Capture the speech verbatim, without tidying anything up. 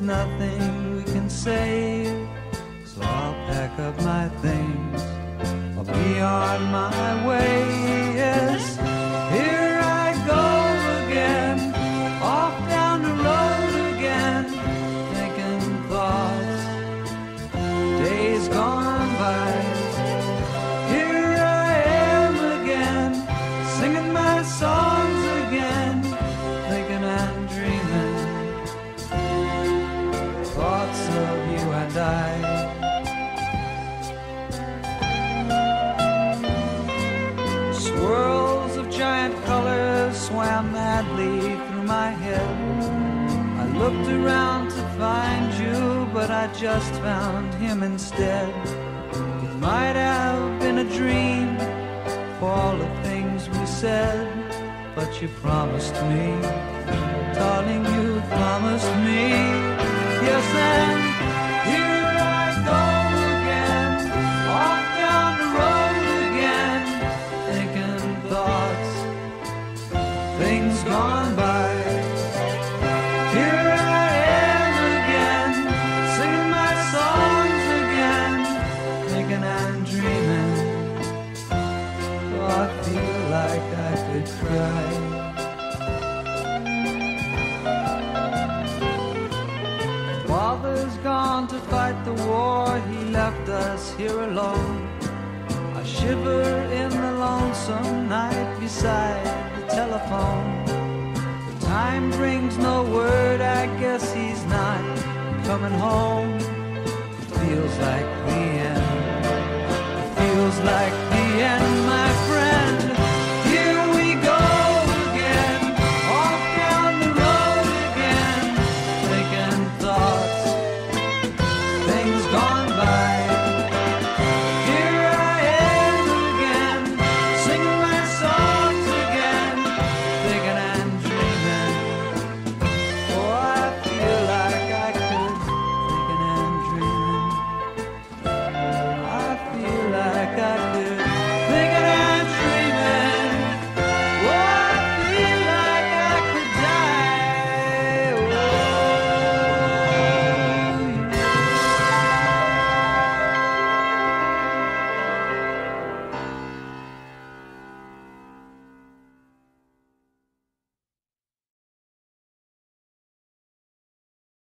nothing we can save. So I'll pack up my things, I'll be on my way. Yes, here I go again, off down the road again, thinking thoughts, days gone by. Here I am again, singing my songs again, thinking and dreaming thoughts of you and I. Swirls of giant colors swam madly through my head. I looked around to find you, but I just found him instead. It might have been a dream for all the things we said, but you promised me, darling, you promised me. Yes, and here I go again, off down the road again, thinking thoughts, things gone by. Here I am again, singing my songs again, thinking and dreaming. Oh, I feel like I could cry. Father's gone to fight the war, he left us here alone. I shiver in the lonesome night beside the telephone. The time brings no word, I guess he's not coming home. It feels like the end, it feels like